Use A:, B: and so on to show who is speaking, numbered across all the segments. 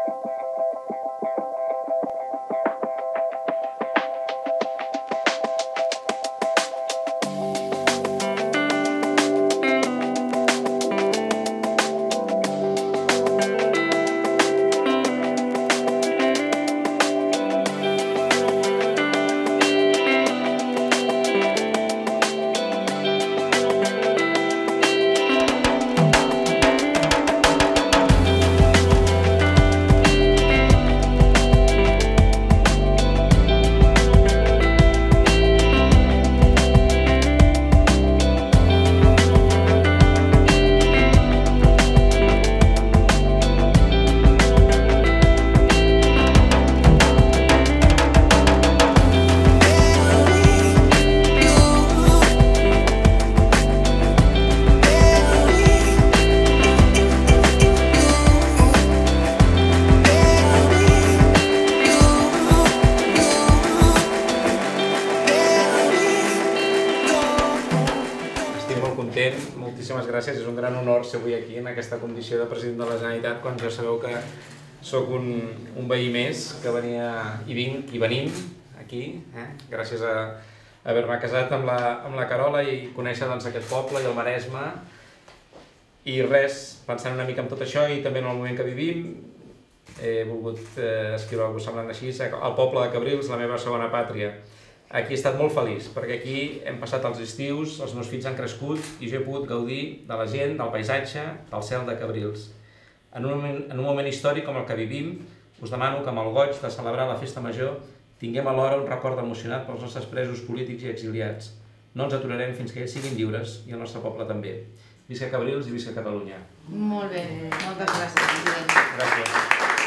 A: Moltíssimes gràcies, és un gran honor ser avui aquí en aquesta condició de president de la Generalitat, quan ja sabeu que sóc un veí més que venia i venim aquí, gràcies a haver-me casat amb la Carola i conèixer aquest poble i el Maresme. I res, pensant una mica en tot això i també en el moment que vivim, he volgut escriure alguna cosa semblant així, el poble de Cabrils, la meva segona pàtria. Aquí he estat molt feliç, perquè aquí hem passat els estius, els meus fills han crescut i jo he pogut gaudir de la gent, del paisatge, del cel de Cabrils. En un moment històric com el que vivim, us demano que amb el goig de celebrar la festa major tinguem alhora un record emocionat pels nostres presos polítics i exiliats. No ens aturarem fins que ells siguin lliures i el nostre poble també. Visca Cabrils i visca Catalunya.
B: Molt bé, moltes gràcies, president.
A: Gràcies.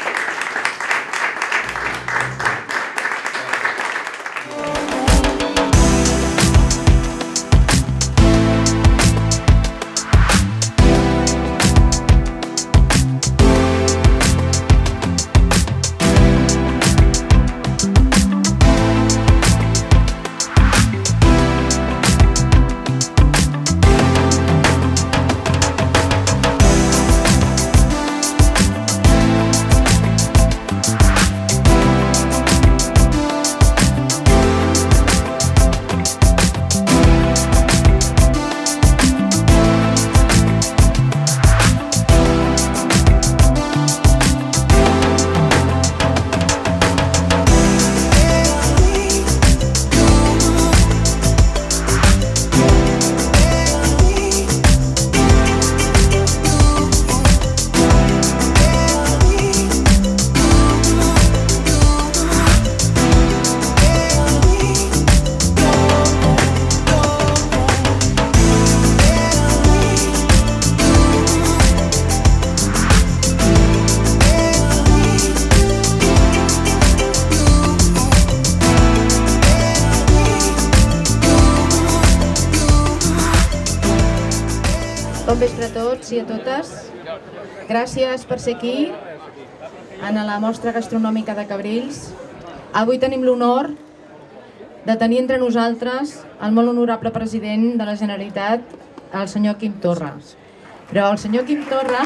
B: Bon vespre a tots i a totes. Gràcies per ser aquí, en la mostra gastronòmica de Cabrils. Avui tenim l'honor de tenir entre nosaltres el molt honorable president de la Generalitat, el senyor Quim Torra. Però el senyor Quim Torra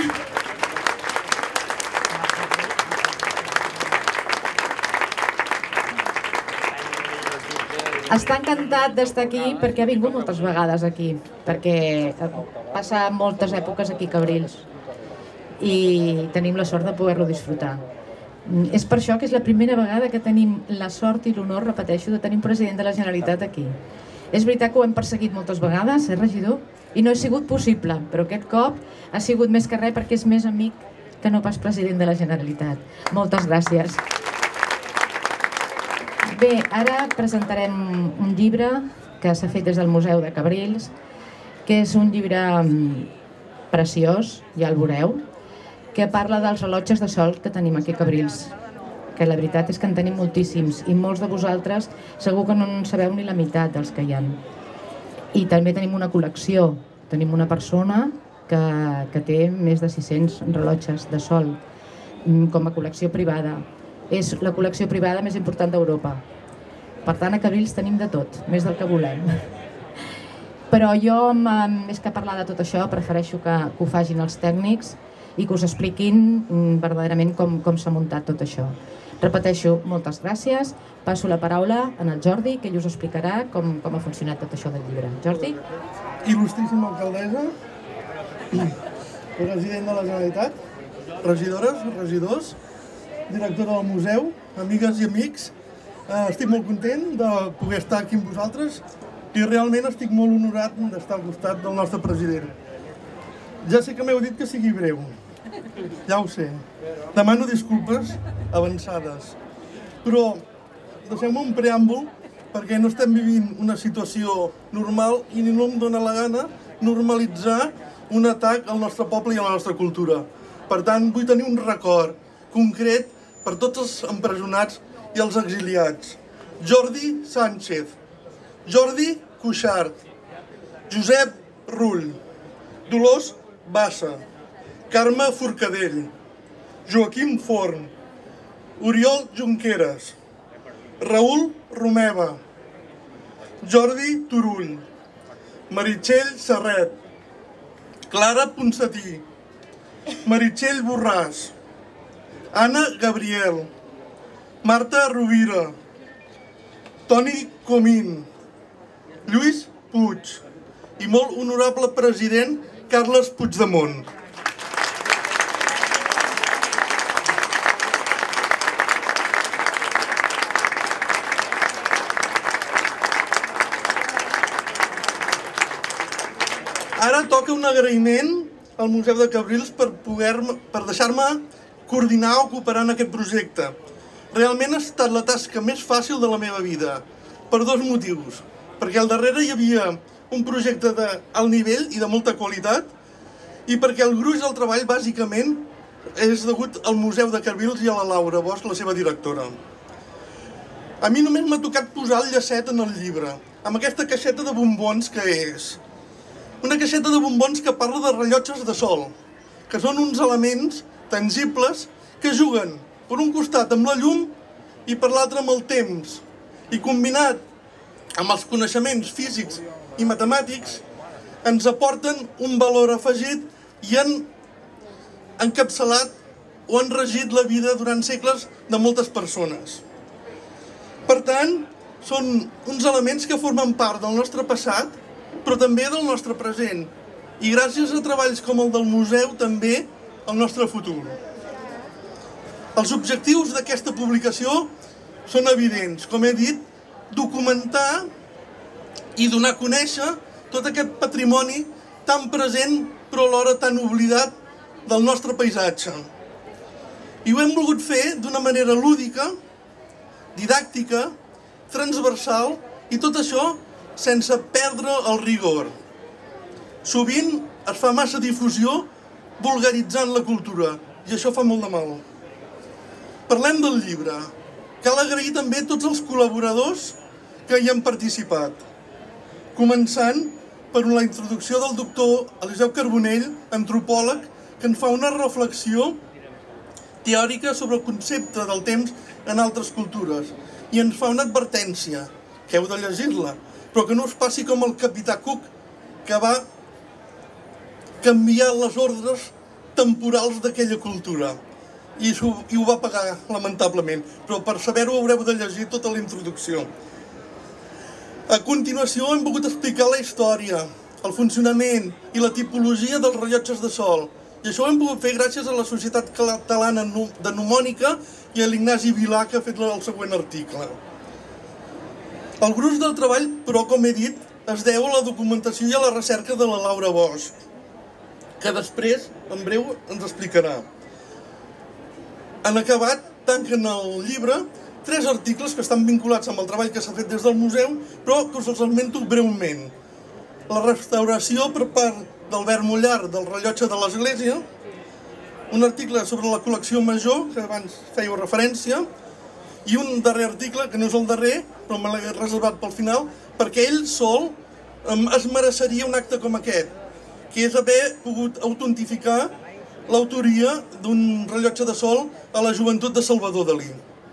B: està encantat d'estar aquí perquè ha vingut moltes vegades aquí, perquè passa moltes èpoques aquí a Cabrils i tenim la sort de poder-lo disfrutar. És per això que és la primera vegada que tenim la sort i l'honor, repeteixo, de tenir un president de la Generalitat aquí. És veritat que ho hem perseguit moltes vegades, regidor, i no ha sigut possible, però aquest cop ha sigut més que res perquè és més amic que no pas president de la Generalitat. Moltes gràcies. Bé, ara presentarem un llibre que s'ha fet des del Museu de Cabrils, que és un llibre preciós, ja el veureu, que parla dels rellotges de sol que tenim aquí a Cabrils, que la veritat és que en tenim moltíssims i molts de vosaltres segur que no en sabeu ni la meitat dels que hi ha. I també tenim una col·lecció, tenim una persona que té més de 600 rellotges de sol com a col·lecció privada. És la col·lecció privada més important d'Europa. Per tant, a Cabrils tenim de tot, més del que volem. Però jo, més que parlar de tot això, prefereixo que ho facin els tècnics i que us expliquin verdaderament com s'ha muntat tot això. Repeteixo, moltes gràcies. Passo la paraula al Jordi, que ell us explicarà com ha funcionat tot això del llibre. Jordi?
C: Il·lustríssima alcaldessa, president de la Generalitat, regidores, regidors, directora del museu, amigues i amics, estic molt content de poder estar aquí amb vosaltres i realment estic molt honorat d'estar al costat del nostre president. Ja sé que m'heu dit que sigui breu, ja ho sé. Demano disculpes avançades, però deixeu-me un preàmbul perquè no estem vivint una situació normal i no em dóna la gana normalitzar un atac al nostre poble i a la nostra cultura. Per tant, vull tenir un record concret per tots els empresonats i els exiliats. Jordi Sánchez, Jordi Cuixart, Josep Rull, Dolors Bassa, Carme Forcadell, Joaquim Forn, Oriol Junqueras, Raül Romeva, Jordi Turull, Meritxell Serret, Clara Ponsatí, Meritxell Borràs, Anna Gabriel, Marta Rovira, Toni Comín, Lluís Puig i molt honorable president Carles Puigdemont. Ara toca un agraïment al Museu de Cabrils per deixar-me coordinar o cooperar en aquest projecte. Realment ha estat la tasca més fàcil de la meva vida, per dos motius. Perquè al darrere hi havia un projecte d'alt nivell i de molta qualitat i perquè el gruix del treball, bàsicament, és degut al Museu de Cabrils i a la Laura Bosch, la seva directora. A mi només m'ha tocat posar el llacet en el llibre, amb aquesta caixeta de bombons que és. Una caixeta de bombons que parla de rellotges de sol, que són uns elements tangibles que juguen, per un costat amb la llum i per l'altre amb el temps. I combinat amb els coneixements físics i matemàtics, ens aporten un valor afegit i han encapçalat o han regit la vida durant segles de moltes persones. Per tant, són uns elements que formen part del nostre passat, però també del nostre present. I gràcies a treballs com el del museu, també el nostre futur. Els objectius d'aquesta publicació són evidents. Com he dit, documentar i donar a conèixer tot aquest patrimoni tan present però alhora tan oblidat del nostre paisatge. I ho hem volgut fer d'una manera lúdica, didàctica, transversal i tot això sense perdre el rigor. Sovint es fa massa difusió vulgaritzant la cultura i això fa molt de mal. Parlem del llibre. Cal agrair també tots els col·laboradors que hi han participat, començant per la introducció del doctor Eliseu Carbonell, antropòleg, que ens fa una reflexió teòrica sobre el concepte del temps en altres cultures i ens fa una advertència, que heu de llegir-la, però que no us passi com el capità Cook, que va canviar les ordres temporals d'aquella cultura. I ho va pagar, lamentablement. Però per saber-ho haureu de llegir tota la introducció. A continuació hem volgut explicar la història, el funcionament i la tipologia dels rellotges de sol. I això ho hem pogut fer gràcies a la Societat Catalana de Mnemònica i a l'Ignasi Vilà, que ha fet el següent article. El gruix del treball, però, com he dit, es deu a la documentació i a la recerca de la Laura Bosch, que després, en breu, ens explicarà. En acabat, tanquen el llibre 3 articles que estan vinculats amb el treball que s'ha fet des del museu, però que us els esmento breument. La restauració per part d'Albert Mullar del rellotge de l'Església, un article sobre la col·lecció major, que abans fèieu referència, i un darrer article, que no és el darrer, però me l'he reservat pel final, perquè ell sol es mereixeria un acte com aquest, que és haver pogut autentificar l'autoria d'un rellotge de sol a la joventut de Salvador Dalí.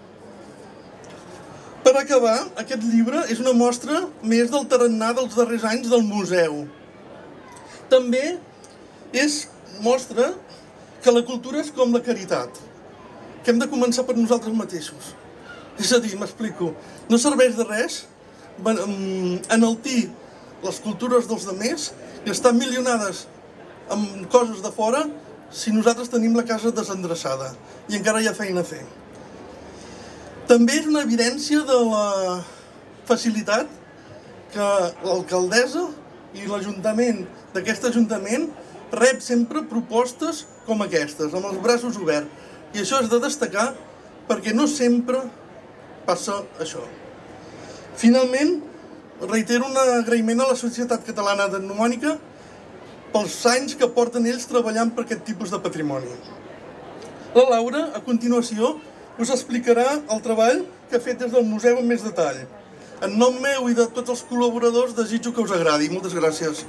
C: Per acabar, aquest llibre és una mostra més del tarannà dels darrers anys del museu. També mostra que la cultura és com la caritat, que hem de començar per nosaltres mateixos. És a dir, m'explico, no serveix de res enaltir les cultures dels altres i estar milionades amb coses de fora si nosaltres tenim la casa desendreçada i encara hi ha feina a fer. També és una evidència de la facilitat que l'alcaldessa i l'Ajuntament d'aquest Ajuntament rep sempre propostes com aquestes, amb els braços oberts. I això és de destacar perquè no sempre passa això. Finalment, reitero un agraïment a la Societat Catalana d'Etnomònica pels anys que porten ells treballant per aquest tipus de patrimoni. La Laura, a continuació, us explicarà el treball que ha fet des del museu amb més detall. En nom meu i de tots els col·laboradors desitjo que us agradi. Moltes gràcies.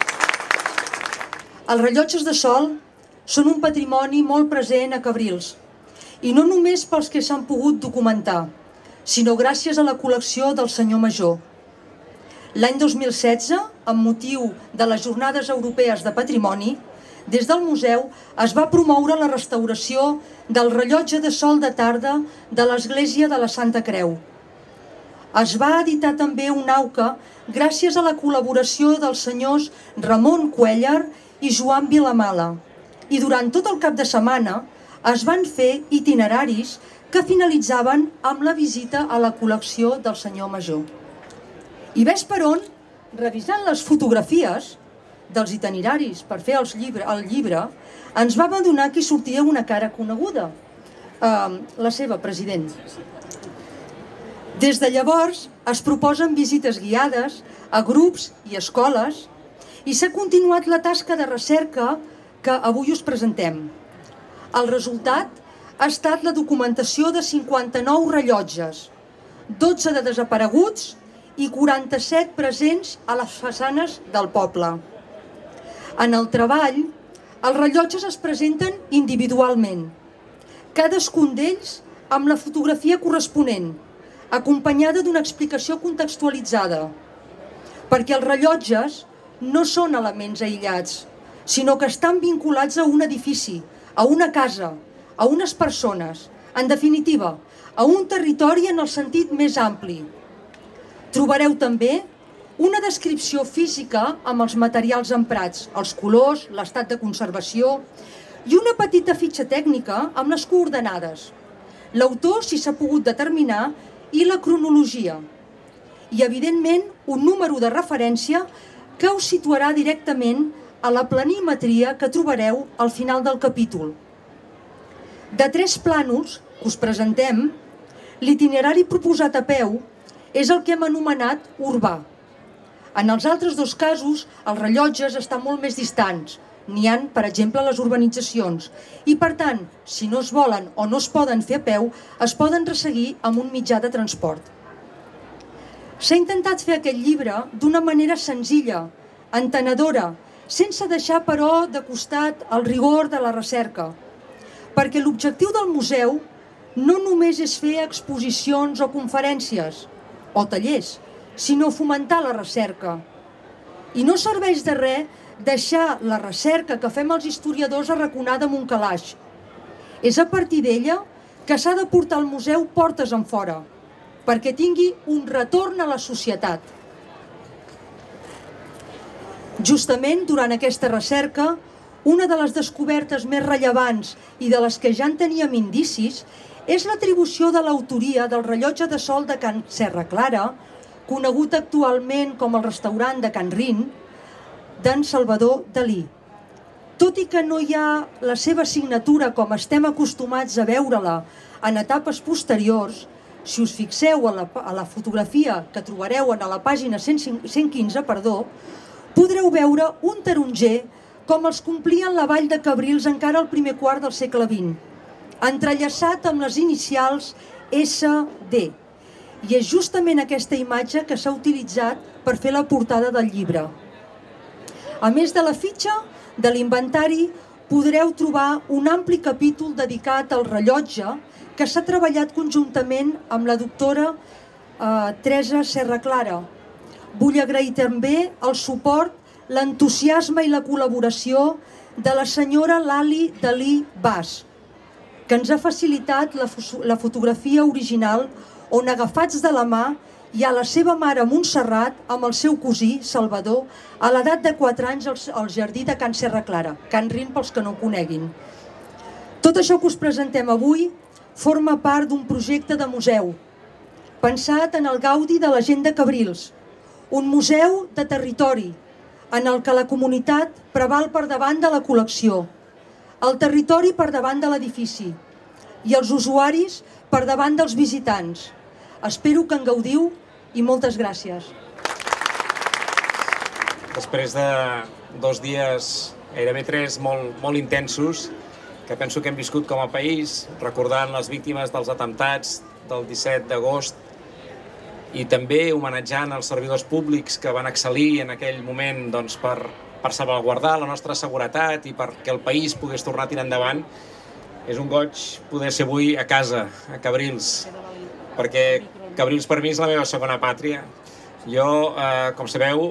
D: Els rellotges de sol són un patrimoni molt present a Cabrils, i no només pels que s'han pogut documentar, sinó gràcies a la col·lecció del senyor Major. L'any 2016, amb motiu de les Jornades Europees de Patrimoni, des del museu es va promoure la restauració del rellotge de sol de tarda de l'Església de la Santa Creu. Es va editar també un auca gràcies a la col·laboració dels senyors Ramon Cuéllar i Joan Vilamala, i durant tot el cap de setmana es van fer itineraris que finalitzaven amb la visita a la col·lecció del senyor Major. I ves per on, revisant les fotografies dels itineraris per fer el llibre, ens vam adonar que hi sortia una cara coneguda, la seva president. Des de llavors es proposen visites guiades a grups i escoles i s'ha continuat la tasca de recerca que avui us presentem. El resultat ha estat la documentació de 59 rellotges, 12 de desapareguts i 47 presents a les façanes del poble. En el treball, els rellotges es presenten individualment, cadascun d'ells amb la fotografia corresponent, acompanyada d'una explicació contextualitzada, perquè els rellotges no són elements aïllats, sinó que estan vinculats a un edifici, a una casa, a unes persones, en definitiva, a un territori en el sentit més ampli. Trobareu també una descripció física amb els materials emprats, els colors, l'estat de conservació i una petita fitxa tècnica amb les coordenades, l'autor, si s'ha pogut determinar, i la cronologia. I, evidentment, un número de referència que us situarà directament a la planimetria que trobareu al final del capítol. De 3 plànols que us presentem, l'itinerari proposat a peu és el que hem anomenat urbà. En els altres 2 casos, els rellotges estan molt més distants. N'hi ha, per exemple, les urbanitzacions. I, per tant, si no es volen o no es poden fer a peu, es poden resseguir amb un mitjà de transport. S'ha intentat fer aquest llibre d'una manera senzilla, entenedora, sense deixar, però, de costat el rigor de la recerca. Perquè l'objectiu del museu no només és fer exposicions o conferències o tallers, sinó fomentar la recerca. I no serveix de res deixar la recerca que fem els historiadors arraconada amb un calaix. És a partir d'ella que s'ha de portar al museu portes enfora, perquè tingui un retorn a la societat. Justament durant aquesta recerca, una de les descobertes més rellevants i de les que ja en teníem indicis és l'atribució de l'autoria del rellotge de sol de Can Serra Clara, conegut actualment com el restaurant de Can Rin, d'en Salvador Dalí. Tot i que no hi ha la seva signatura com estem acostumats a veure-la en etapes posteriors, si us fixeu a la fotografia que trobareu a la pàgina 115, podreu veure un taronger com els complia en la vall de Cabrils encara al primer quart del segle XX, entrellaçat amb les inicials SD. I és justament aquesta imatge que s'ha utilitzat per fer la portada del llibre. A més de la fitxa de l'inventari, podreu trobar un ampli capítol dedicat al rellotge que s'ha treballat conjuntament amb la doctora Teresa Serra Clara. Vull agrair també el suport, l'entusiasme i la col·laboració de la senyora Lali Dalí Bas, que ens ha facilitat la fotografia original on, agafats de la mà, hi ha la seva mare Montserrat amb el seu cosí, Salvador, a l'edat de 4 anys al jardí de Can Serra Clara, Can Rin pels que no ho coneguin. Tot això que us presentem avui forma part d'un projecte de museu, pensat en el gaudi de la gent de Cabrils, un museu de territori, en el que la comunitat preval per davant de la col·lecció, el territori per davant de l'edifici i els usuaris per davant dels visitants. Espero que en gaudiu i moltes gràcies.
A: Després de 2 dies, gairebé 3, molt intensos, que penso que hem viscut com a país, recordant les víctimes dels atemptats del 17 d'agost i també homenatjant els servidors públics que van excel·lir en aquell moment per salvaguardar la nostra seguretat i perquè el país pogués tornar a tirar endavant. És un goig poder ser avui a casa, a Cabrils, perquè Cabrils per mi és la meva segona pàtria. Jo, com sabeu,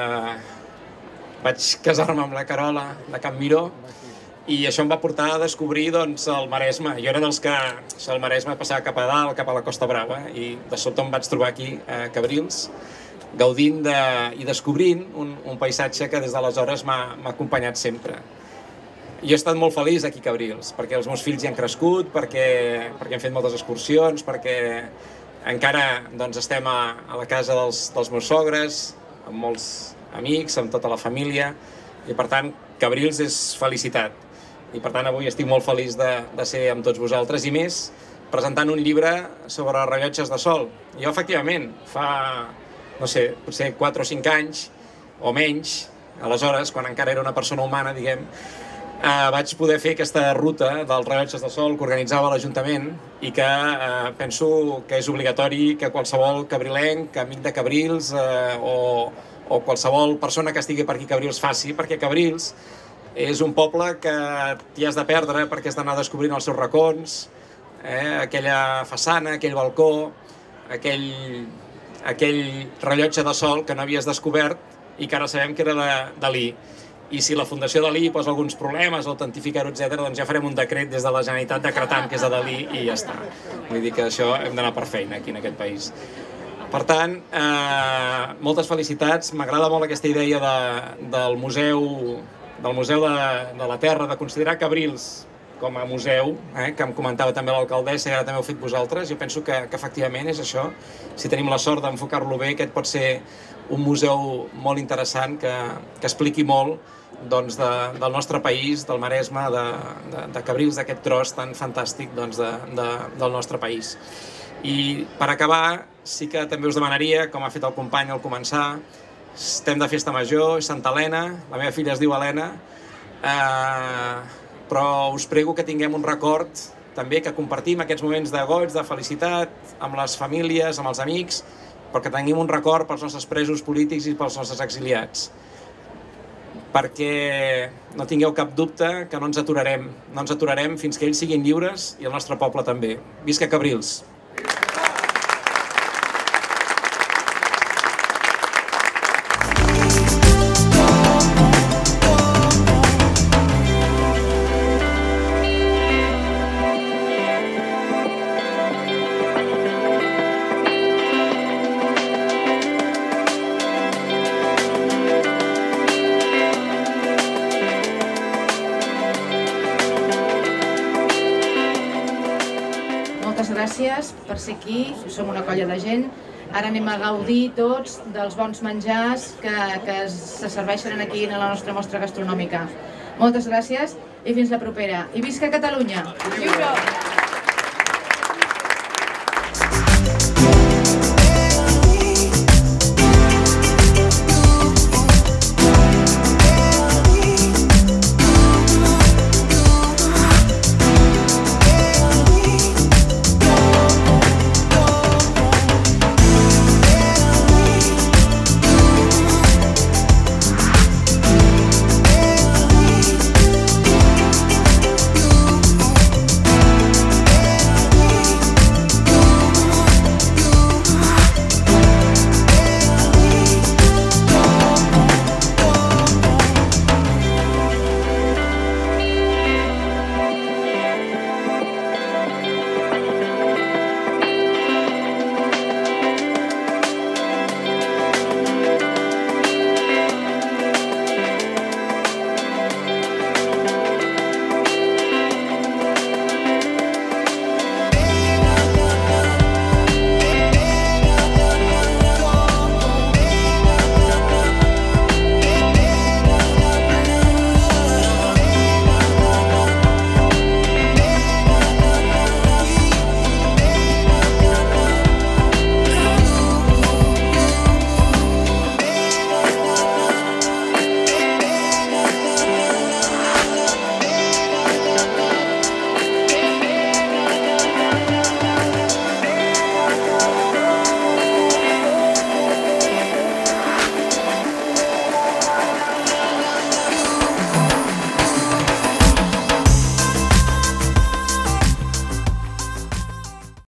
A: vaig casar-me amb la Carola de Can Miró i això em va portar a descobrir el Maresme. Jo era dels que el Maresme passava cap a dalt, cap a la Costa Brava, i de sobte em vaig trobar aquí a Cabrils, gaudint i descobrint un paisatge que des d'aleshores m'ha acompanyat sempre. Jo he estat molt feliç aquí a Cabrils, perquè els meus fills hi han crescut, perquè hem fet moltes excursions, perquè encara estem a la casa dels meus sogres, amb molts amics, amb tota la família, i per tant Cabrils és felicitat. I per tant avui estic molt feliç de ser amb tots vosaltres, i més presentant un llibre sobre rellotges de sol. Jo efectivament fa, no sé, potser 4 o 5 anys o menys, aleshores, quan encara era una persona humana, diguem, vaig poder fer aquesta ruta dels rellotges de sol que organitzava l'Ajuntament i que penso que és obligatori que qualsevol cabrilenc, amic de Cabrils o qualsevol persona que estigui per aquí a Cabrils faci, perquè Cabrils és un poble que t'hi has de perdre perquè has d'anar descobrint els seus racons, aquella façana, aquell balcó, aquell rellotge de sol que no havies descobert i que ara sabem que era de Dalí. I si la Fundació Dalí posa alguns problemes, autentificar-ho, etc., doncs ja farem un decret des de la Generalitat decretant que és de Dalí i ja està. Vull dir que això hem d'anar per feina aquí en aquest país. Per tant, moltes felicitats. M'agrada molt aquesta idea del museu de la Terra, de considerar Cabrils com a museu, que em comentava també l'alcaldessa i ara també ho heu fet vosaltres. Jo penso que efectivament és això. Si tenim la sort d'enfocar-lo bé, aquest pot ser un museu molt interessant que expliqui molt del nostre país, del Maresme, de Cabrils, d'aquest tros tan fantàstic del nostre país. I per acabar, sí que també us demanaria, com ha fet el company al començar, estem de festa major, és Santa Helena, la meva filla es diu Helena, però us prego que tinguem un record també, que compartim aquests moments de goig, de felicitat, amb les famílies, amb els amics, però que tinguem un record pels nostres presos polítics i pels nostres exiliats. Perquè no tingueu cap dubte que no ens aturarem fins que ells siguin lliures i el nostre poble també. Visca Cabrils!
B: Gràcies per ser aquí, som una colla de gent. Ara anem a gaudir tots dels bons menjars que se serveixen aquí a la nostra mostra gastronòmica. Moltes gràcies i fins la propera. I visca Catalunya!